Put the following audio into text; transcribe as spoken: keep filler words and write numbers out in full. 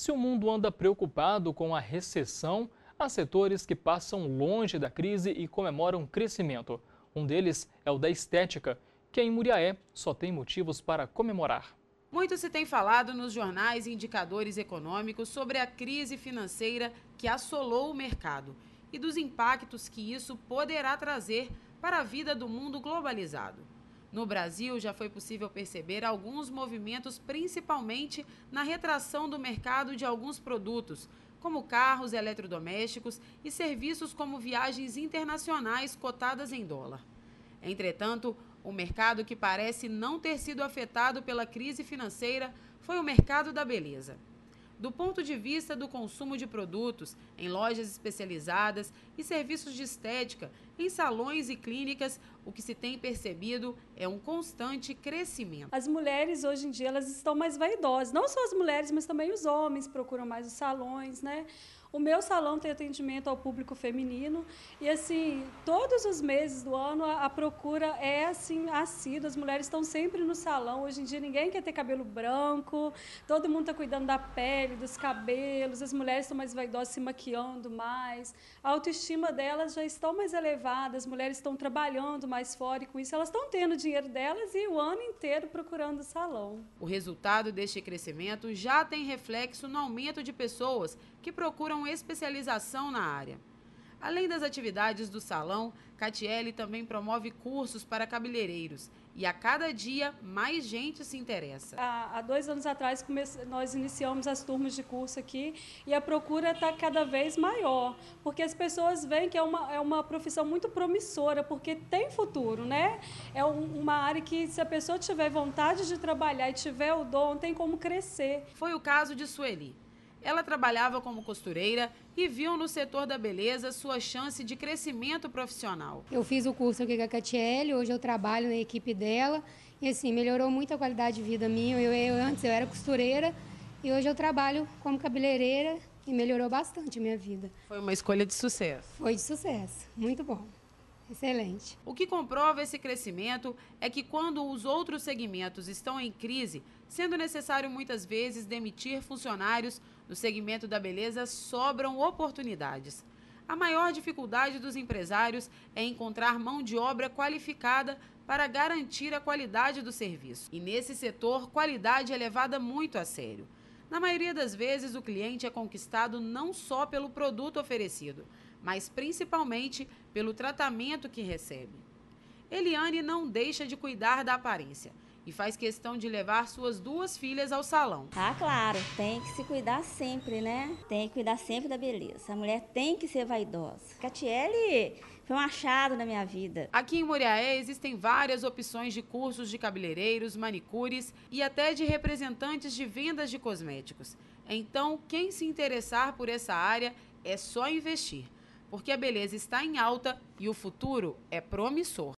Se o mundo anda preocupado com a recessão, há setores que passam longe da crise e comemoram crescimento. Um deles é o da estética, que em Muriaé só tem motivos para comemorar. Muito se tem falado nos jornais e indicadores econômicos sobre a crise financeira que assolou o mercado e dos impactos que isso poderá trazer para a vida do mundo globalizado. No Brasil, já foi possível perceber alguns movimentos, principalmente na retração do mercado de alguns produtos, como carros, eletrodomésticos e serviços como viagens internacionais cotadas em dólar. Entretanto, o mercado que parece não ter sido afetado pela crise financeira foi o mercado da beleza. Do ponto de vista do consumo de produtos em lojas especializadas e serviços de estética, em salões e clínicas, o que se tem percebido é um constante crescimento. As mulheres hoje em dia elas estão mais vaidosas, não só as mulheres, mas também os homens procuram mais os salões, né? O meu salão tem atendimento ao público feminino e, assim, todos os meses do ano a, a procura é, assim, assídua. As mulheres estão sempre no salão. Hoje em dia ninguém quer ter cabelo branco, todo mundo está cuidando da pele, dos cabelos, as mulheres estão mais vaidosas, se maquiando mais. A autoestima delas já está mais elevada, as mulheres estão trabalhando mais fora e, com isso, elas estão tendo o dinheiro delas e o ano inteiro procurando o salão. O resultado deste crescimento já tem reflexo no aumento de pessoas que procuram especialização na área. Além das atividades do salão, Catiele também promove cursos para cabeleireiros e a cada dia mais gente se interessa. Há, há dois anos atrás nós iniciamos as turmas de curso aqui e a procura está cada vez maior, porque as pessoas veem que é uma, é uma profissão muito promissora, porque tem futuro, né? É um, uma área que, se a pessoa tiver vontade de trabalhar e tiver o dom, tem como crescer. Foi o caso de Sueli. Ela trabalhava como costureira e viu no setor da beleza sua chance de crescimento profissional. Eu fiz o curso aqui com a Catiele, hoje eu trabalho na equipe dela e assim, melhorou muito a qualidade de vida minha. Eu, eu, antes eu era costureira e hoje eu trabalho como cabeleireira e melhorou bastante a minha vida. Foi uma escolha de sucesso. Foi de sucesso, muito bom. Excelente. O que comprova esse crescimento é que quando os outros segmentos estão em crise, sendo necessário muitas vezes demitir funcionários, no segmento da beleza sobram oportunidades. A maior dificuldade dos empresários é encontrar mão de obra qualificada para garantir a qualidade do serviço. E nesse setor, qualidade é levada muito a sério. Na maioria das vezes, o cliente é conquistado não só pelo produto oferecido, mas principalmente pelo tratamento que recebe. Eliane não deixa de cuidar da aparência e faz questão de levar suas duas filhas ao salão. Ah, claro, tem que se cuidar sempre, né? Tem que cuidar sempre da beleza. A mulher tem que ser vaidosa. Catiele foi um achado na minha vida. Aqui em Muriaé existem várias opções de cursos de cabeleireiros, manicures e até de representantes de vendas de cosméticos. Então, quem se interessar por essa área é só investir, porque a beleza está em alta e o futuro é promissor.